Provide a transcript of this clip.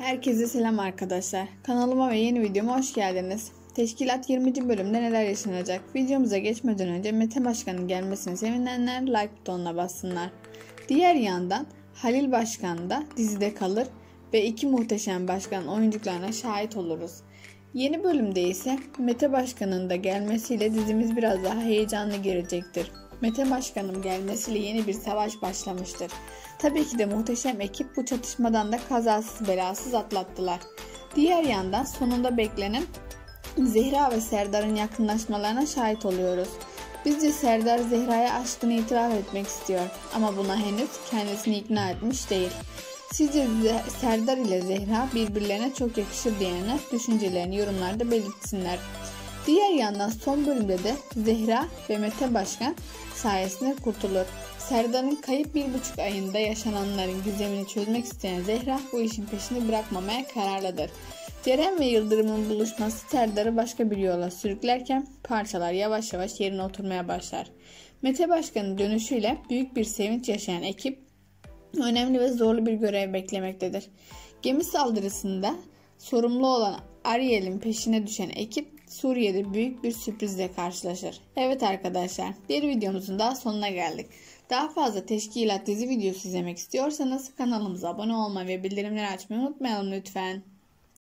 Herkese selam arkadaşlar. Kanalıma ve yeni videoma hoş geldiniz. Teşkilat 20. bölümde neler yaşanacak? Videomuza geçmeden önce Mete Başkan'ın gelmesini sevinenler like butonuna bassınlar. Diğer yandan Halil Başkan da dizide kalır ve iki muhteşem başkanın oyunculuklarına şahit oluruz. Yeni bölümde ise Mete Başkan'ın da gelmesiyle dizimiz biraz daha heyecanlı girecektir. Mete Başkan'ın gelmesiyle yeni bir savaş başlamıştır. Tabii ki de muhteşem ekip bu çatışmadan da kazasız belasız atlattılar. Diğer yandan sonunda beklenen Zehra ve Serdar'ın yakınlaşmalarına şahit oluyoruz. Bizce Serdar Zehra'ya aşkını itiraf etmek istiyor ama buna henüz kendisini ikna etmiş değil. Sizce Serdar ile Zehra birbirlerine çok yakışır diyenler düşüncelerini yorumlarda belirtsinler. Diğer yandan son bölümde de Zehra ve Mete Başkan sayesinde kurtulur. Serdar'ın kayıp 1,5 ayında yaşananların gizemini çözmek isteyen Zehra bu işin peşini bırakmamaya kararlıdır. Ceren ve Yıldırım'ın buluşması Serdar'ı başka bir yola sürüklerken parçalar yavaş yavaş yerine oturmaya başlar. Mete Başkan'ın dönüşüyle büyük bir sevinç yaşayan ekip önemli ve zorlu bir görev beklemektedir. Gemi saldırısında sorumlu olan Ariel'in peşine düşen ekip Suriye'de büyük bir sürprizle karşılaşır. Evet arkadaşlar, bir videomuzun daha sonuna geldik. Daha fazla teşkilat dizi videosu izlemek istiyorsanız kanalımıza abone olmayı ve bildirimleri açmayı unutmayalım lütfen.